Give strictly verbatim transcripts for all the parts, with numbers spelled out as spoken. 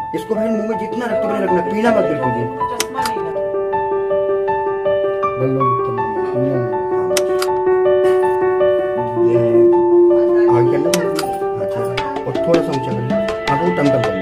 इसको बहन मुंह में जितना रखते बने रखना, पीना मत बिल्कुल भी। चश्मा नहीं लगा। आगे करना अच्छा, और थोड़ा सा ऊंचा करना, हाँ वो टम टम करना।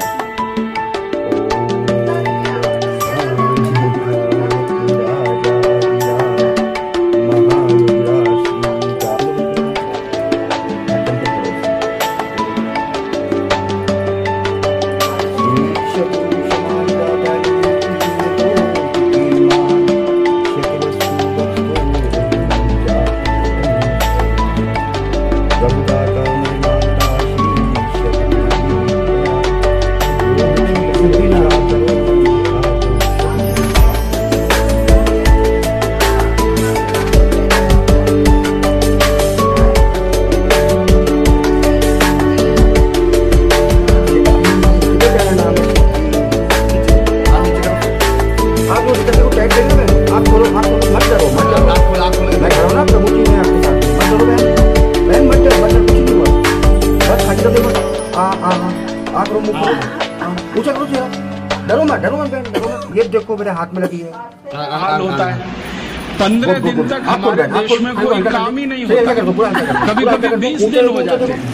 डरो मत, डरो मत, डरो मत। ये देखो मेरे हाथ में लगी है। हाल होता है पंद्रह दिन तक हमारे देश में कोई काम ही नहीं होता, कभी कभी बीस दिन हो जाते हैं।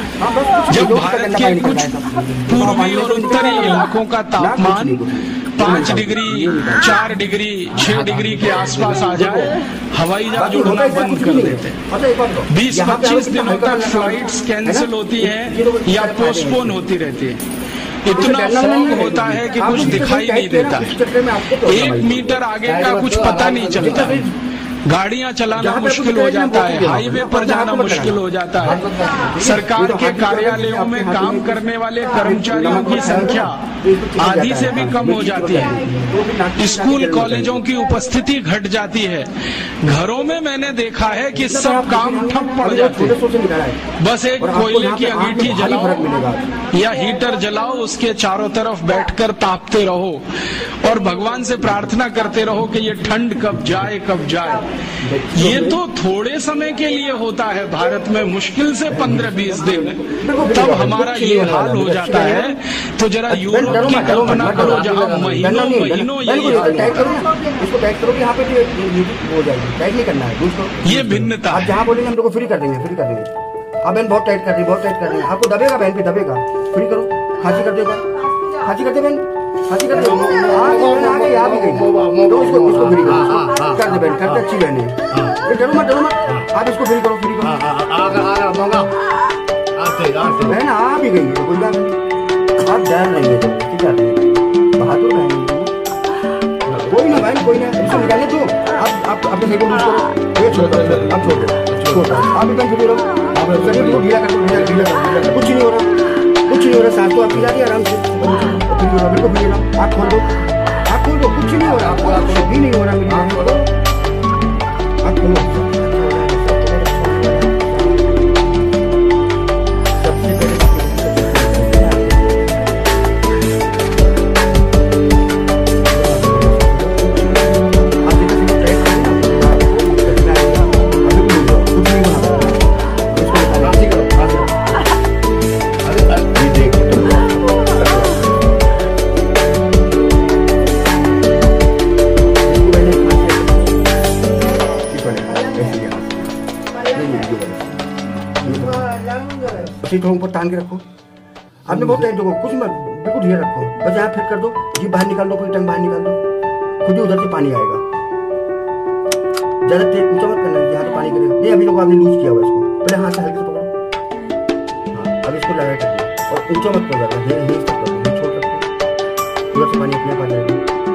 जब भारत के कुछ पूर्वी और उत्तरी इलाकों का तापमान पाँच डिग्री, चार डिग्री, छह डिग्री के आसपास आ जाए, हवाई जहाज उड़ना बंद कर देते हैं। बीस पच्चीस दिनों तक फ्लाइट्स कैंसिल होती हैं या पोस्टपोन होती रहती है। इतना फॉग होता है कि कुछ दिखाई नहीं देता, एक मीटर आगे का कुछ पता नहीं चलता, गाड़ियां चलाना मुश्किल हो जाता है, हाईवे पर जाना मुश्किल हो जाता है। सरकार के कार्यालयों में काम करने वाले कर्मचारियों की संख्या आधी से भी कम हो जाती है, स्कूल कॉलेजों की उपस्थिति घट जाती है। घरों में मैंने देखा है कि सब काम ठप पड़ जाते हैं, बस एक कोयले की अंगीठी जलाओ या हीटर जलाओ, उसके चारों तरफ बैठकर तापते रहो और भगवान से प्रार्थना करते रहो कि ये ठंड कब जाए कब जाए। ये तो थोड़े समय के लिए होता है भारत में, मुश्किल से पंद्रह बीस दिन, तब हमारा ये हाल हो जाता है। तो जरा यूरोप की कल्पना करो जहाँ महीनों महीनों ये हाल होता है। इसको टाइट करो, यहाँ पे हो जाएगी, टाइट नहीं करना है। ये भिन्नता आप जहाँ बोलेंगे हम लोग फ्री कर देंगे, फ्री कर देंगे। आप बहन बहुत टाइट कर रही है, बहुत टाइट कर रही है, आपको दबेगा बहन पे, दबेगा, फ्री करो, खांसी कर देगा, खांसी कर दे बहन, खांसी कर दे, आ गई आ गई, तो इसको इसको फ्री करो, कर दे बहन, करते अच्छी बहन है। डरो मत, डरो मत, आप इसको फ्री करो, फ्री करो, बहन आ भी गई तो कोई बात नहीं, आप डर नहीं है, ठीक है बहादुर बहन, कोई ना बहन कोई ना, इसको निकाले तो आप आप अपने सही को यूज करो, ये छोड़ दो, अब छोड़ दो, छोड़ आप भी फ्री करो, आप शरीर को ढीला कर दो, ढीला ढीला कर, कुछ नहीं हो रहा, कुछ नहीं हो रहा, सांस तो आप पिला दिया आराम से, बिल्कुल फ्री रहो, आप खोल दो, आप खोल दो, कुछ नहीं हो रहा, आपको कुछ भी नहीं हो रहा, मेरी बहन को आप खोलो। ऊपर तान के रखो, आपने बहुत टाइट रखो, कुछ मत, बिल्कुल ढीला रखो, बस यहाँ फिट कर दो, जीभ बाहर निकाल दो, कोई टंग बाहर निकाल दो, खुद ही उधर से पानी आएगा, ज्यादा तेज ऊंचा मत करना, यहाँ तो पानी गिरेगा नहीं। अभी लोग आपने लूज किया हुआ इसको, पहले हाथ से हल्के से पकड़ो, हाँ अब इसको लगा कर दो और ऊंचा मत करो, ज्यादा ये ये छोड़ सकते, उधर से पानी अपने आप आ जाएगा।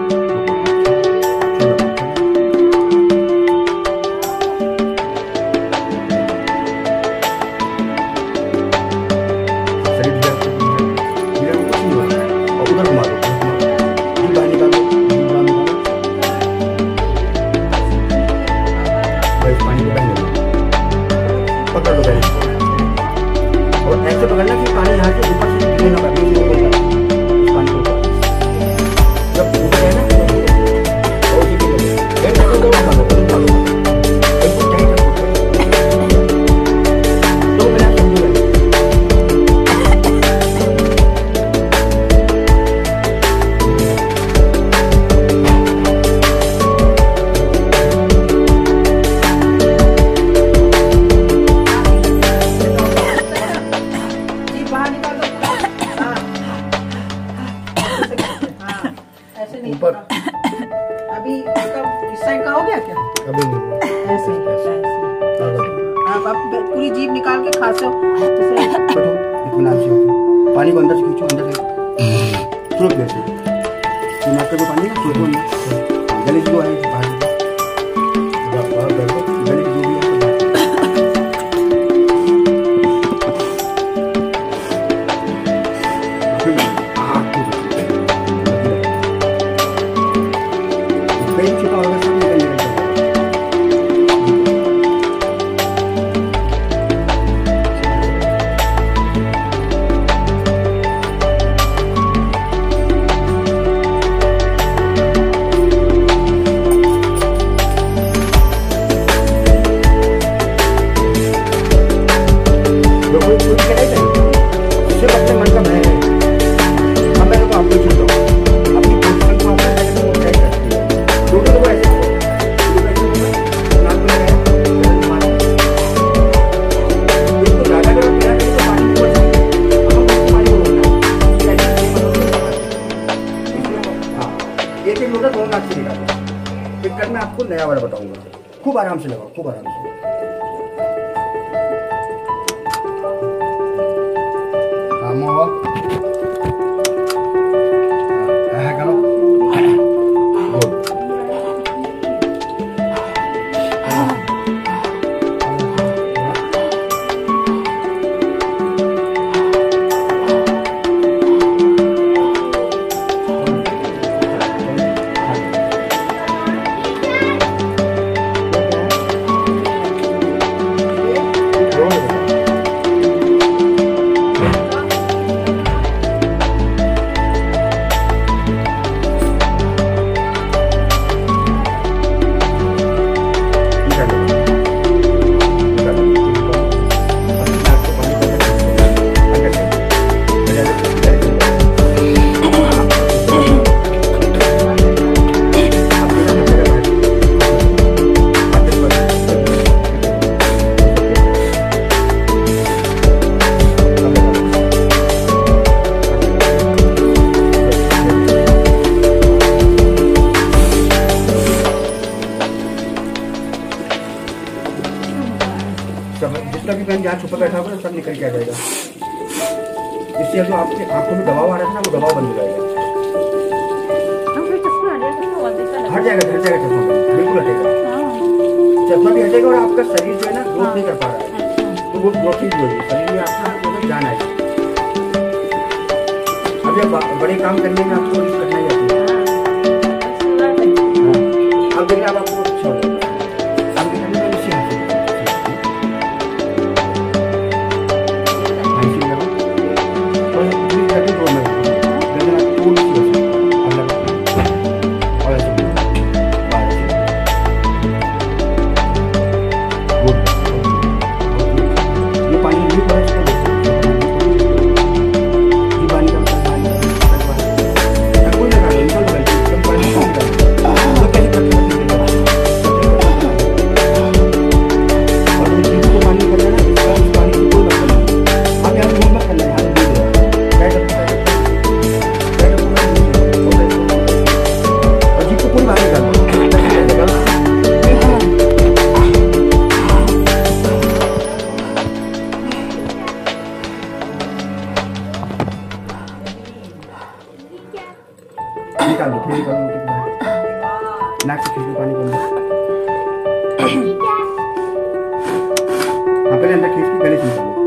और ऐसे पकड़ना कि पानी यहाँ से ऊपर से गिरे ना, पानी को जब ऊपर अभी इसका इस साइड का हो गया क्या? अभी नहीं ऐसे ऐसे आप आप पूरी जीभ निकाल के खाते हो जैसे इत्मीनान से पानी को अंदर से खींचो, अंदर से फ्लोट कैसे ये नाक का पानी ना फ्लोट में गले जो है बाहर बाहर गले जो भी है मैं आपको नया वाला बताऊंगा। खूब आराम से लगाओ, खूब आराम से। काम हुआ है करो जितना भी पेन जहाँ छुपा बैठा होगा सब निकल के आ जाएगा। इससे जो आपके आंखों में दबाव आ रहा है ना वो दबाव बंद हो जाएगा। हट जाएगा हट जाएगा चश्मा बिल्कुल हटेगा। चश्मा भी हटेगा और आपका शरीर जो है ना ग्रोथ नहीं कर पा रहा है तो वो ग्रोथिंग भी होगी शरीर में आपका जान आएगा। अभी आप बड़े काम करने में आपको करना ही आती है। अब देखिए अब आपको अच्छा होगा। निकाल दो, फिर निकाल दो नाक से खींच पानी बंद। हाँ पहले अंदर खींच के गले से निकालो।